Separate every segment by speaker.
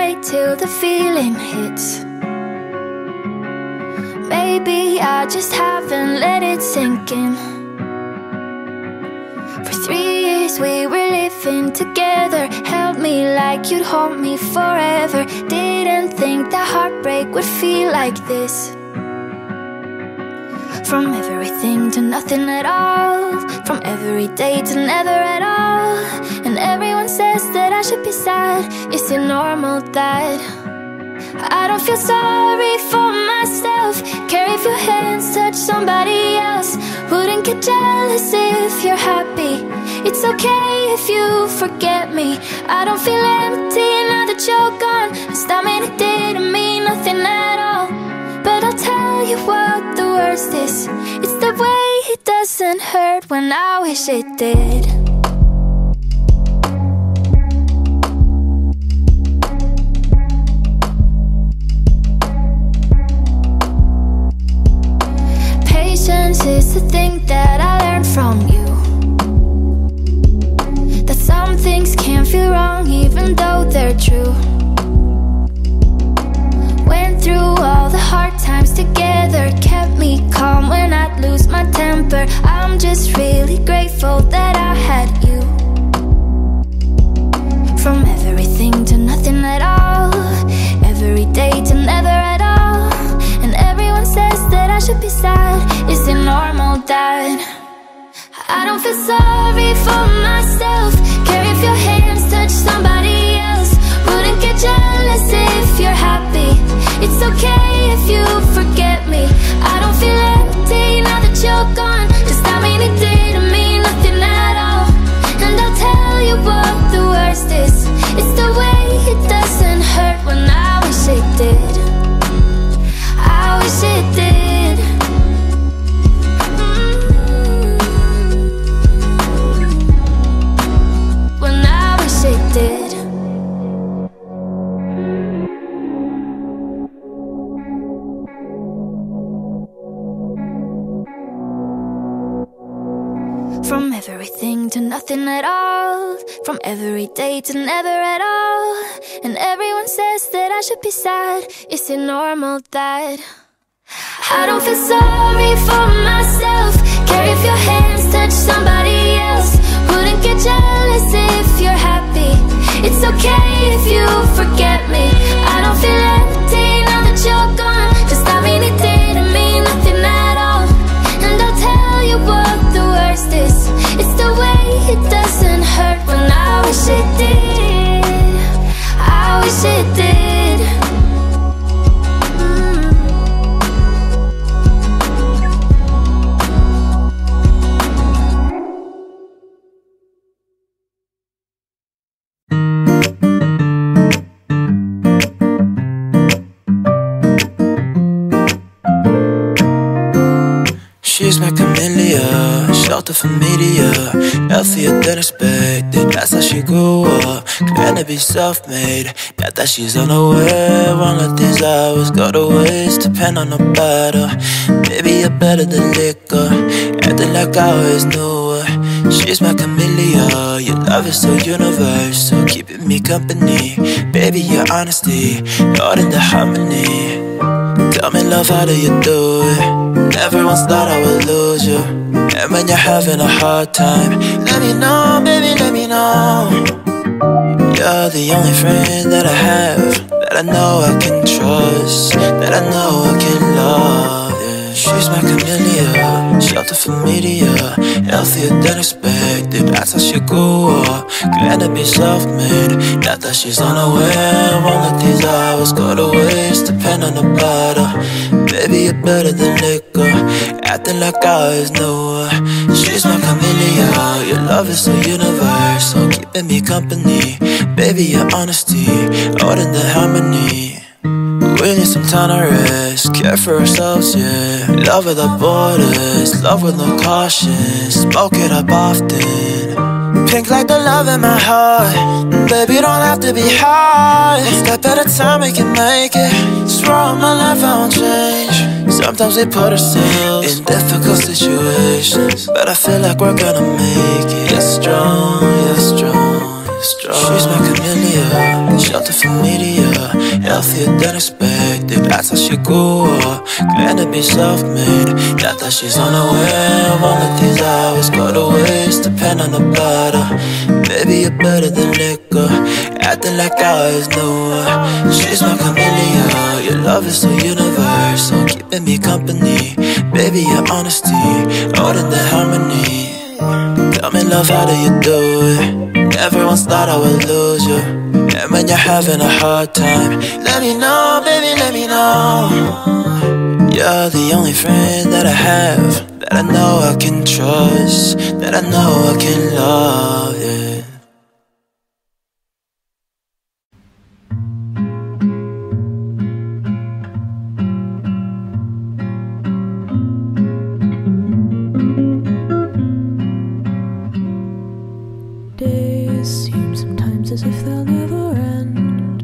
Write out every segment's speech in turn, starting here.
Speaker 1: wait till the feeling hits. Maybe I just haven't let it sink in. For 3 years we were living together, held me like you'd hold me forever. Didn't think that heartbreak would feel like this. From everything to nothing at all, from every day to never at all. And everyone says that I should be sad. Is it normal that I don't feel sorry for myself? Care if your hands touch somebody else. Wouldn't get jealous if you're happy. It's okay if you forget me. I don't feel empty now that you're gone. Stop me, it didn't mean nothing at all. But I'll tell you what the worst is. It's the way it doesn't hurt when I wish it did. Patience is the thing that I learned from you. That some things can't feel wrong even though they're true. Went through all the hard times together, kept me calm when I'd lose my temper. I'm just really grateful that I had you. From everything to nothing at all, every day to never at all. And everyone says that I should be sad. Is it normal that I don't feel sorry for myself? Care if your hands touch somebody else. Wouldn't get jealous if you're happy. It's okay if you forget me. I don't feel empty now that you're gone. Just I mean it didn't mean nothing at all. And I'll tell you what the worst is. It's the way it doesn't hurt when I wish it did. I wish it did. When I wish it did. From everything to nothing at all, from every day to never at all. And everyone says that I should be sad. Is it normal that I don't feel sorry for myself? Care if your hands touch somebody else. Wouldn't get jealous if you're happy. It's okay if you forget me. I don't feel empty now that you're gone. Just I mean it didn't mean nothing at all. And I'll tell you what the worst is. It's the way it doesn't hurt when I wish it did. I wish it did.
Speaker 2: She's my camellia, shelter from media, healthier than expected. That's how she grew up, claimed to be self-made. Not that she's unaware, won't let these hours go to waste. Depend on the battle, maybe you're better than liquor. Acting like I always knew her. She's my camellia, your love is so universal, keeping me company. Baby, your honesty, more than the harmony. Tell me love, how do you do it? Never once thought I would lose you. And when you're having a hard time, let me know, baby, let me know. You're the only friend that I have, that I know I can trust, that I know I can love, yeah. She's my camellia, shelter from media, healthier than expected. That's how she grew up, glad to be self-made. Not that she's unaware, won't let these hours go to waste. Depend on the battle, baby, you're better than liquor. Acting like I always knew her. She's my camellia, your love is so universal, keeping me company. Baby, your honesty, more than the harmony. We need some time to rest, care for ourselves, yeah. Love without borders, love with no caution. Smoke it up often. Pink like the love in my heart. Baby, you don't have to be high. One step at a time, we can make it. Swear my life, I won't change. Sometimes we put ourselves in difficult situations, but I feel like we're gonna make it. You're strong, you're strong. destroy. She's my camellia, shelter from media, healthier than expected. That's how she grew up, glad to be self-made. Not that she's unaware of all of these hours go to waste, depend on the butter. Baby, you're better than liquor, acting like I always knew her. She's my camellia, your love is so universal, keeping me company. Baby, your honesty, more than the harmony. Tell me love, how do you do it? Everyone's thought I would lose you, and when you're having a hard time, let me know, baby, let me know. You're the only friend that I have, that I know I can trust, that I know I can love, yeah.
Speaker 3: Days seem sometimes as if they'll never end.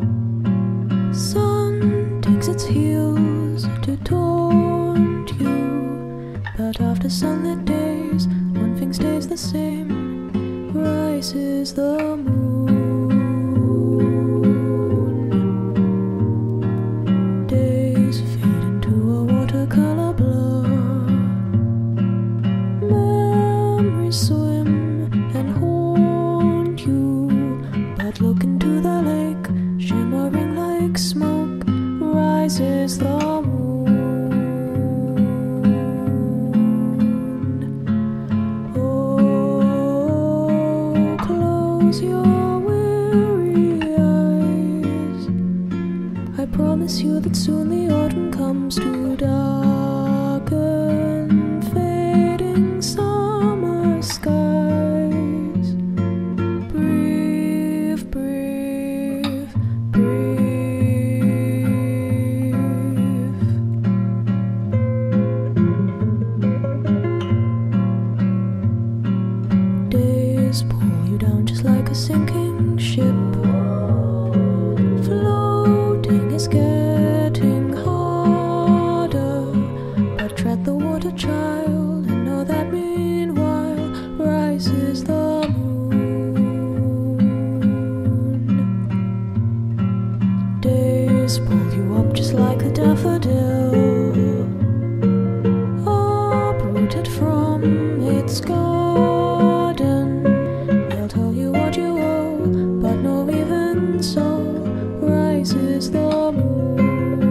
Speaker 3: Sun takes its heels to taunt you, but after sunlit days, one thing stays the same: rises the moon. Days fade into a watercolor blur. Memories swim and haunt you, but look into the lake, shimmering like smoke, rises the moon. Oh, close your weary eyes. I promise you that soon the autumn comes to darken fading summer skies. Breathe, breathe, breathe. Days pull you down just like a sinking ship. Floating is getting harder, but tread the water, child, and know that meanwhile rises the moon. Days pull you up just like a daffodil, uprooted from its garden. They'll tell you what you owe, but no, even so, rises the moon.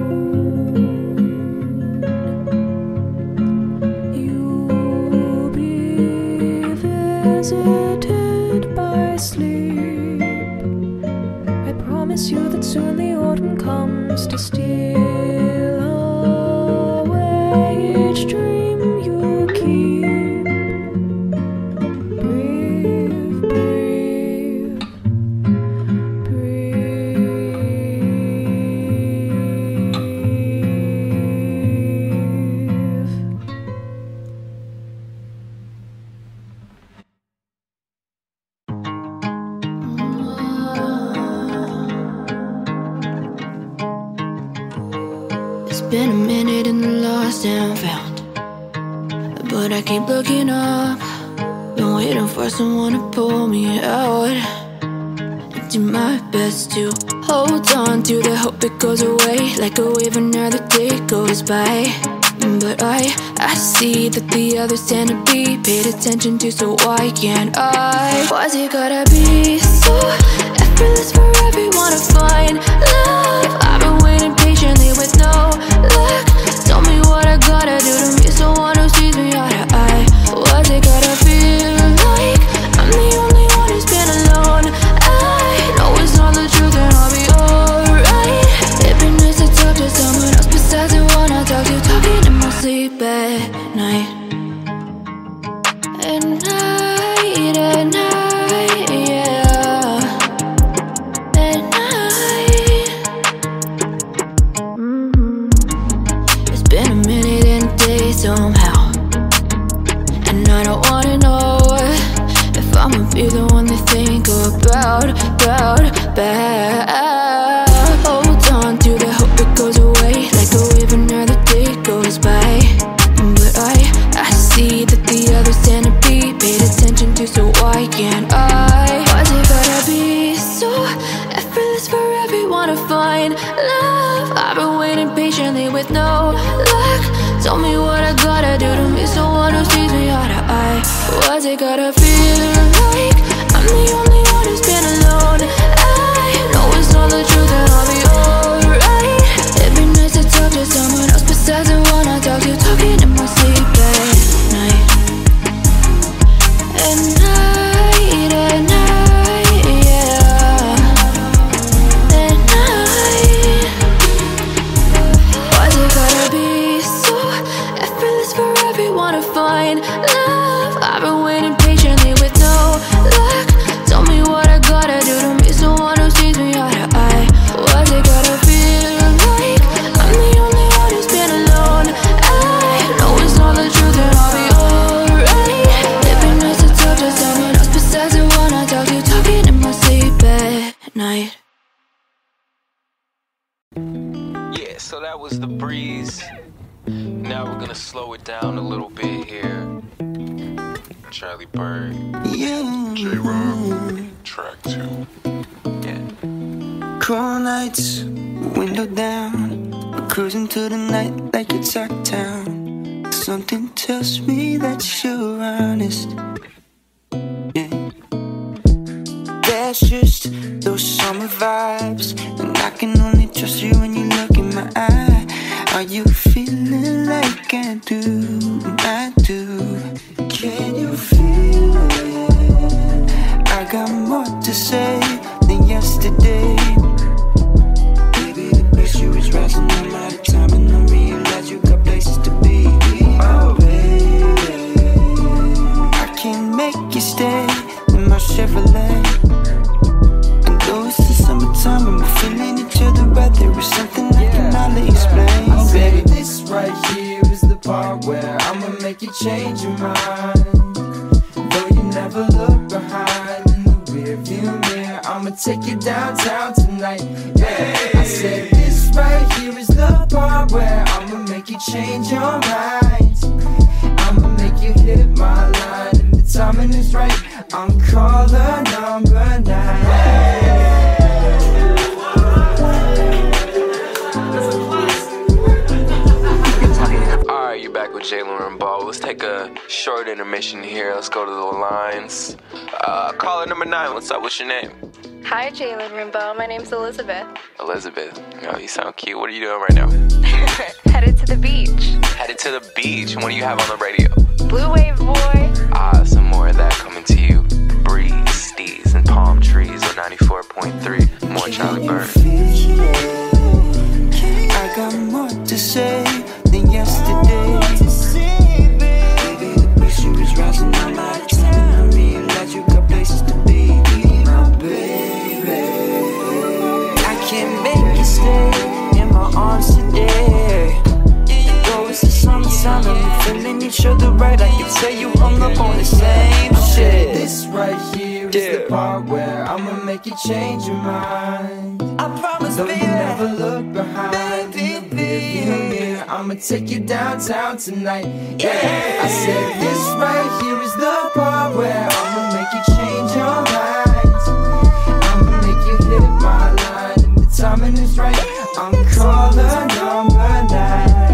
Speaker 3: You'll be visited by sleep. I promise you that soon the autumn comes to steal away each dream you keep. Breathe, breathe, breathe.
Speaker 1: It's been a minute and the lost and found, but I keep looking up. Been waiting for someone to pull me out. I do my best to hold on to the hope it goes away, like a wave another day goes by. But I see that the others tend to be paid attention to, so why can't I? Why's it gotta be so effortless for everyone to find love? I've been waiting patiently with no luck. Tell me what I gotta do to meet someone who sees me eye to eye. Why's it gotta feel like I'm the only one who's been alone? I know it's not the truth and I'll be alright. It'd be nice to talk to someone else besides the one I talk to, talking in my sleep at night. At night, yeah. At night. It's been a minute and a day somehow, and I don't wanna know if I'ma be the one they think about. Hold on to the hope it goes away, like a wave another day goes by. But I see that the others tend to be paid attention to, so why can't I? Why's it gotta waiting patiently with no luck. Tell me what I gotta do to meet someone who sees me eye to eye. What's it gotta feel like? I'm the only one who's been alone. I know it's not the truth and I'll be alright. It'd be nice to talk to someone else besides the one I talk to. Talking in my sleep at night. At night, at night, yeah. At night. Why's it gotta be so effortless for everyone to find love? I've been waiting patiently with no luck. Tell me what I gotta do to meet someone who sees me eye to eye. What's it gotta feel like? I'm the only one who's been alone. I know it's not the truth and I'll be alright. It'd be nice to talk to someone else besides the one I talk to. Talking in my sleep at night.
Speaker 4: Yeah, so that was The Breeze. Now we're gonna slow it down a little bit here. Charlie Bird, J-Rob, track 2. Yeah.
Speaker 2: Cold nights, window down, we're cruising to the night like it's our town. Something tells me that you're honest. Yeah. That's just those summer vibes, and I can only trust you when you look in my eye. Are you feeling like I do? I do. Can you feel it? I got more to say than yesterday. Baby, the pressure is rising. I'm out of time and I realize you got places to be. Oh, baby, I can't make you stay in my Chevrolet. And though it's the summertime and we're feeling each other right, there is something I can hardly explain.
Speaker 5: Baby, this right here is the part where I'ma make you change your mind. Though you never look behind in the rearview mirror, I'ma take you downtown tonight. Yeah, I said this right here is the part where I'ma make you change your mind. I'ma make you hit my line, and the timing is right. I'm caller number 9.
Speaker 4: Alright, you're back with Jalen Rimbaud. Let's take a short intermission here. Let's go to the lines. Caller number 9, what's up? What's your name?
Speaker 6: Hi, Jalen Rimbaud. My name's Elizabeth.
Speaker 4: Elizabeth. Oh, you sound cute. What are you doing right now?
Speaker 6: Headed to the beach.
Speaker 4: Headed to the beach. What do you have on the radio?
Speaker 6: Blue Wave Boy.
Speaker 4: Some more of that coming to you. Breeze, Steez, and Palm Trees on 94.3. More Charlie Bird.
Speaker 2: I got more to say than yesterday. Baby, the pressure is rising. I'm out of time and I realize you got places to be. My baby, I can't make you stay in my arms today. Though it's the summertime and we're feeling each other right, I can tell you hung up on the same shit.
Speaker 5: This right here is the part where I'ma make you change your mind.
Speaker 2: I promise,
Speaker 5: Though
Speaker 2: baby,
Speaker 5: you never look behind in the rearview mirror, I'ma take you downtown tonight. Yeah, I said this right here is the part where I'ma make you change your mind. I'ma make you hit my line, and the timing is right. I'm caller number 9.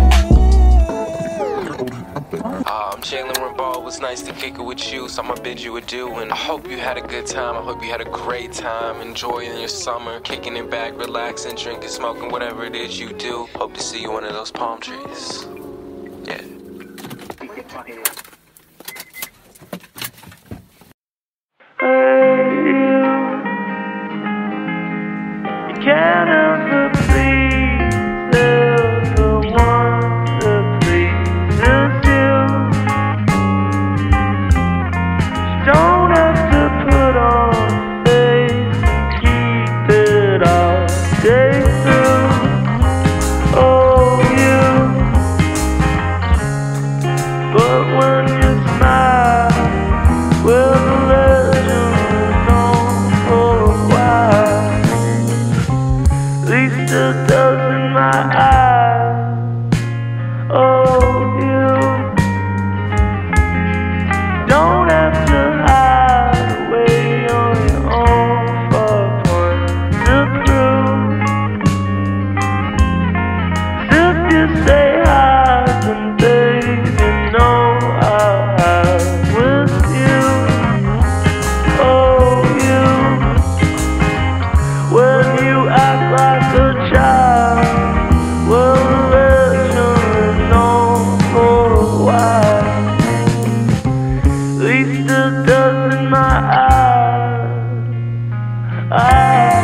Speaker 4: I'm Jalen Rimbaud. It was nice to kick it with you, so I'ma bid you adieu. And I hope you had a good time. I hope you had a great time enjoying your summer, kicking it back, relaxing, drinking, smoking, whatever it is you do. Hope to see you under those palm trees. Yeah.
Speaker 7: You can't help but please the one that pleases you. You don't have to put on face, keep it all day through. Oh, you. But when say highs and baby, know I'll have with you. Oh, you. When you act like a child, well, the legend is known for a while. At least it does in my eyes.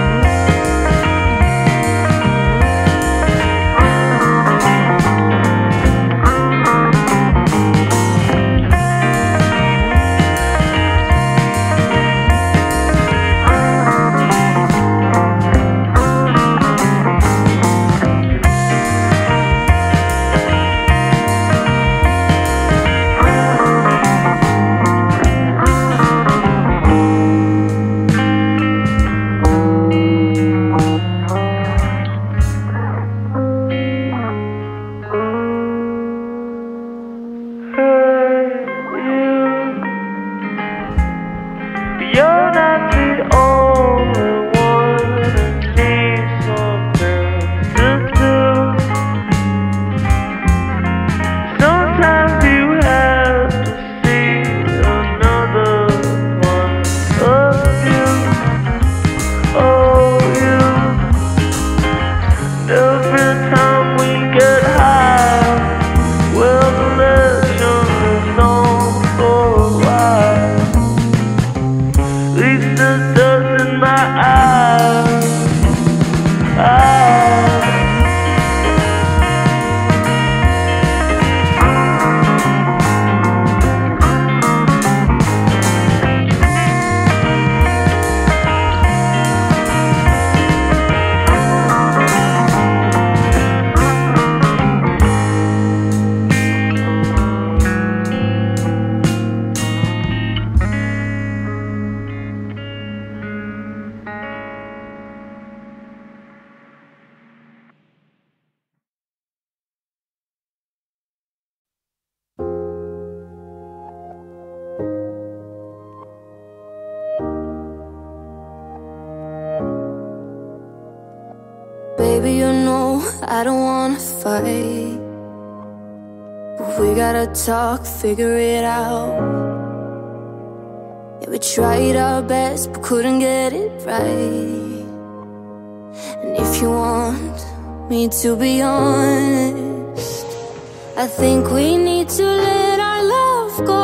Speaker 7: You're not the only one that needs something to do. Sometimes you have to see another one of you. Oh, you. Every time we get high, well, the legend is known for a while. At least it does in my eyes.
Speaker 1: Baby, you know I don't wanna fight, but we gotta talk, figure it out. Yeah, we tried our best, but couldn't get it right. And if you want me to be honest, I think we need to let our love go.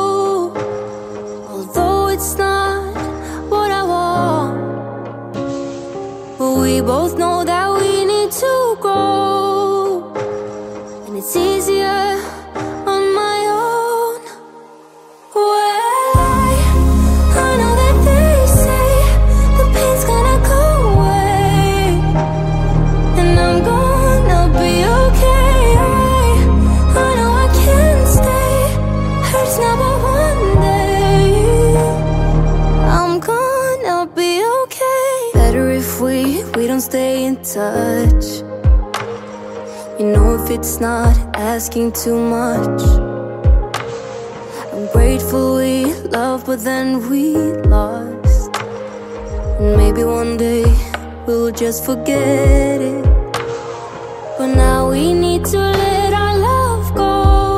Speaker 1: Although it's not what I want, but we both know that we need to grow, and it's easier on my own. Well, I know that they say the pain's gonna go away, and I'm gonna be okay. I know I can't stay, hurts now but one day I'm gonna be okay. Better if we don't stay in touch. You know, if it's not asking too much. I'm grateful we loved, but then we lost. And maybe one day we'll just forget it. But now we need to let our love go.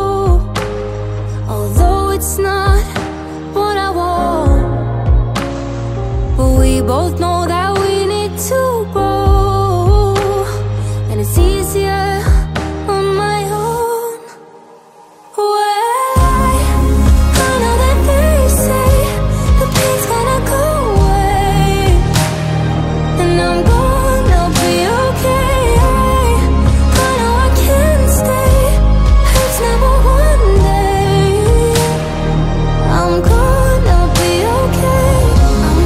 Speaker 1: Although it's not what I want, but we both know that we need to grow, and it's easier on my own. Well, I know that they say the pain's gonna go away, and I'm gonna be okay. I know I can't stay, hurts never one day I'm gonna be okay. I'm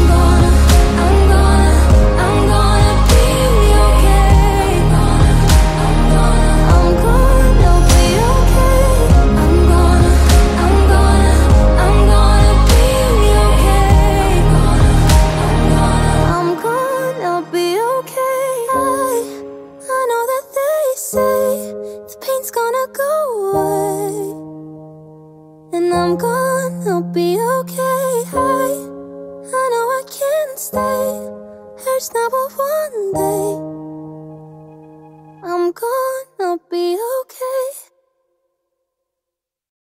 Speaker 1: gonna be okay. I'm gonna be okay. I'm gonna be okay. I'm gonna be okay. I know that they say the pain's gonna go away, and I'm gonna be okay. I know I can't stay, hurts now but one day I'm gonna I'll be okay.